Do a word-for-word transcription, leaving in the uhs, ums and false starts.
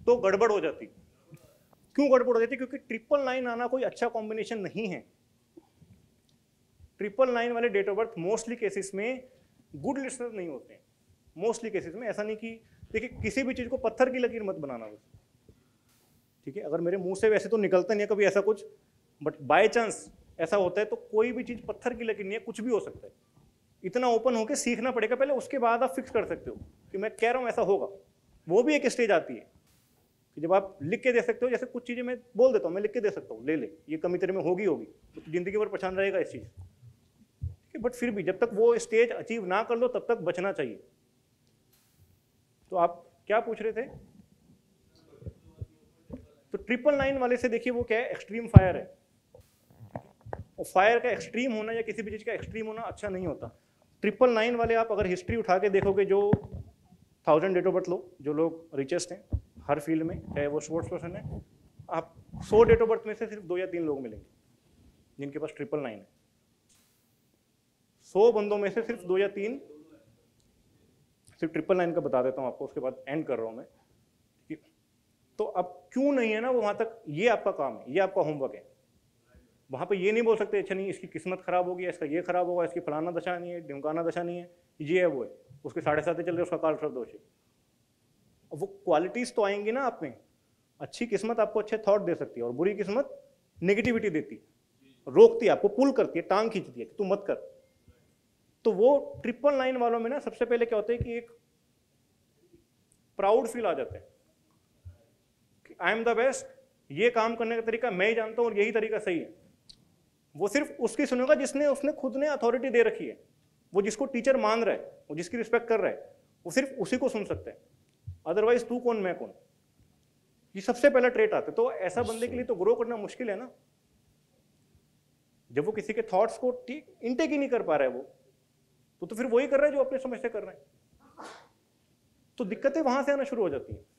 तो गड़बड़ हो जाती। क्यों गड़बड़ हो जाती? क्योंकि ट्रिपल नाइन आना कोई अच्छा कॉम्बिनेशन नहीं है। ट्रिपल नाइन वाले date of birth mostly cases में गुड लिस्टनर नहीं होते हैं। मोस्टली केसेस में ऐसा नहीं कि देखिए, किसी भी चीज को पत्थर की लकीर मत बनाना बस, ठीक है? अगर मेरे मुंह से वैसे तो निकलता नहीं है कभी ऐसा कुछ, बट बाय चांस ऐसा होता है तो कोई भी चीज पत्थर की लकीर नहीं है, कुछ भी हो सकता है। इतना ओपन होकर सीखना पड़ेगा पहले, उसके बाद आप फिक्स कर सकते हो कि मैं कह रहा हूं ऐसा होगा। वो भी एक स्टेज आती है कि जब आप लिख के दे सकते हो, जैसे कुछ चीजें मैं बोल देता हूँ, मैं लिख के दे सकता हूँ, ले ले ये कमी तेरे में होगी होगी तो जिंदगी भर पहचान रहेगा इस चीज, ठीक है? बट फिर भी जब तक वो स्टेज अचीव ना कर लो तब तक बचना चाहिए। तो आप क्या पूछ रहे थे? तो ट्रिपल नाइन वाले से देखिए वो क्या है, एक्सट्रीम फायर है। और फायर का एक्सट्रीम होना या किसी भी चीज का एक्सट्रीम होना अच्छा नहीं होता। ट्रिपल नाइन वाले आप अगर हिस्ट्री उठा के देखोगे, जो थाउजेंड डेट ऑफ बर्थ लो, जो लोग रिचेस्ट हैं हर फील्ड में, चाहे वो स्पोर्ट्स पर्सन है, आप सौ डेट ऑफ बर्थ में से सिर्फ दो या तीन लोग मिलेंगे जिनके पास ट्रिपल नाइन है। सौ बंदों में से सिर्फ दो या तीन, सिर्फ ट्रिपल नाइन का बता देता हूँ आपको, उसके बाद एंड कर रहा हूँ मैं। तो अब क्यों नहीं है ना वो वहां तक, ये आपका काम है, ये आपका होमवर्क है। वहां पे ये नहीं बोल सकते अच्छा नहीं इसकी किस्मत खराब होगी, इसका ये खराब होगा, इसकी फलाना दशा नहीं है, ढिमकाना दशा नहीं है, ये है वो है, उसके साढ़े साथ चल रहे उसका काल सर्प दोष है। वो क्वालिटीज तो आएंगी ना आप में। अच्छी किस्मत आपको अच्छे थॉट दे सकती है और बुरी किस्मत नेगेटिविटी देती है, रोकती है, आपको पुल करती है, टांग खींचती है कि तू मत कर। तो वो ट्रिपल नाइन वालों में ना सबसे पहले क्या होता है कि एक प्राउड फील आ जाता है कि आई एम द बेस्ट, ये काम करने का तरीका मैं ही जानता हूं और यही तरीका सही है। वो सिर्फ उसकी सुनेगा जिसने उसने खुद ने अथॉरिटी दे रखी है, वो जिसको टीचर मान रहा है, वो जिसकी रिस्पेक्ट कर रहा है, वो सिर्फ उसी को सुन सकता है। अदरवाइज तू कौन मैं कौन, ये सबसे पहला ट्रेट आता है। तो ऐसा बंदे के लिए तो ग्रो करना मुश्किल है ना, जब वो किसी के थॉट्स को ठीक इनटेक ही नहीं कर पा रहा है वो, तो, तो फिर वही कर रहा है जो अपने समझ से कर रहे हैं। तो दिक्कतें वहां से आना शुरू हो जाती हैं।